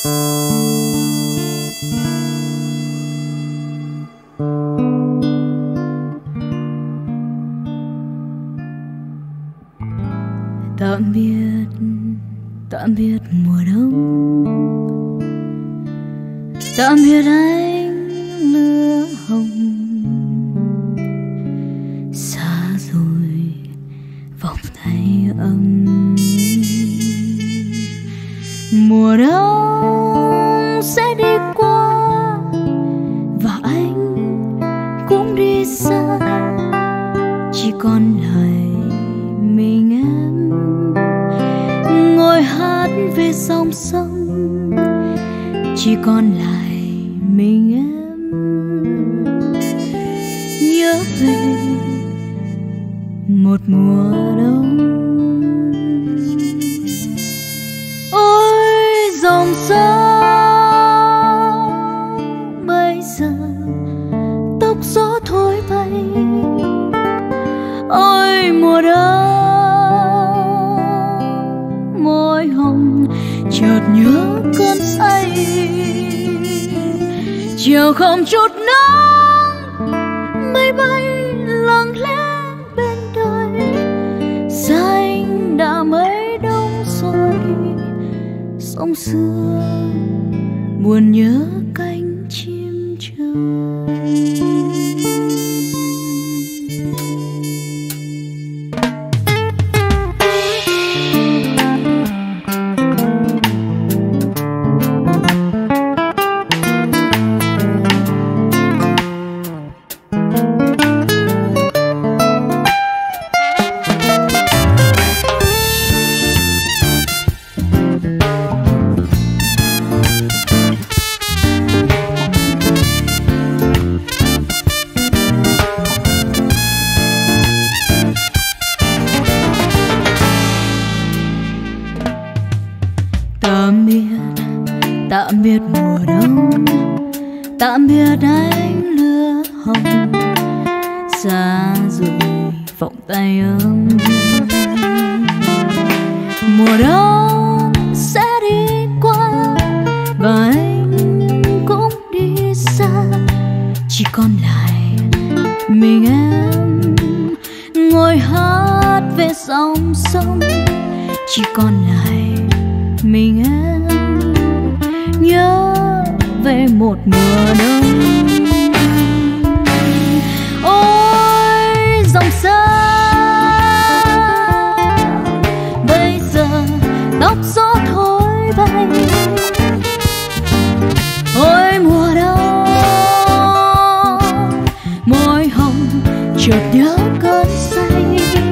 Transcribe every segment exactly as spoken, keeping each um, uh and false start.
Tạm biệt, tạm biệt mùa đông, tạm biệt ánh lửa hồng. Xa rồi vòng tay ấm, mùa đông sẽ đi qua và anh cũng đi xa, chỉ còn lại mình em ngồi hát về dòng sông. Chỉ còn lại mình em nhớ về một mùa đông. Ôi dòng sông bây giờ tóc gió thổi bay. Ôi mùa đông môi hồng chợt nhớ cơn say. Chiều không chút nắng mây bay lặng lẽ bên đời. Xanh đã mấy đông rồi sông xưa buồn nhớ cánh chim trời. Tạm biệt, tạm biệt mùa đông, tạm biệt ánh lửa hồng. Xa rồi vòng tay ấm, mùa đông sẽ đi qua và anh cũng đi xa. Chỉ còn lại mình em ngồi hát về dòng sông. Chỉ còn lại mình em nhớ về một mùa đông. Ôi dòng sông bây giờ tóc gió thổi bay. Ôi mùa đông môi hồng chợt nhớ cơn say.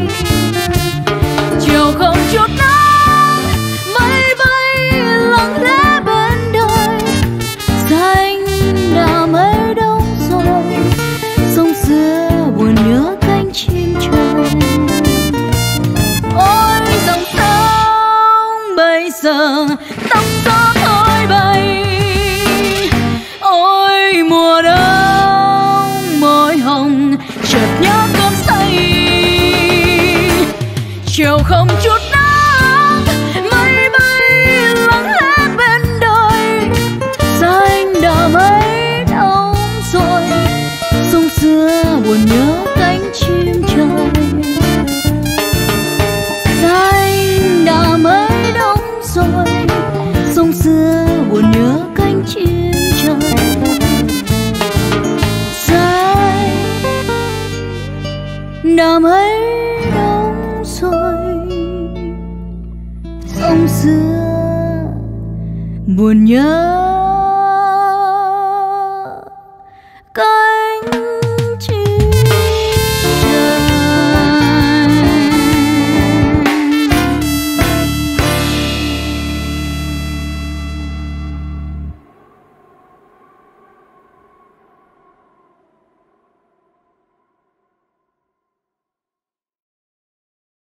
Chiều không chút nắng mây bay lặng lẽ bên đời. Xanh đã mấy đông rồi sông xưa buồn nhớ cánh chim trời. Ôi dòng sông bây giờ tóc gió thổi bay. Ôi mùa đông môi hồng chợt nhớ cơn say. Chiều không chút nắng mây bay lặng lẽ bên đời. Xanh đã mấy đông rồi sông xưa buồn nhớ cánh chim trời. Xanh đã mấy đông rồi sông xưa buồn nhớ cánh chim trời. Xanh đã mấy đông rồi sông xưa buồn nhớ cánh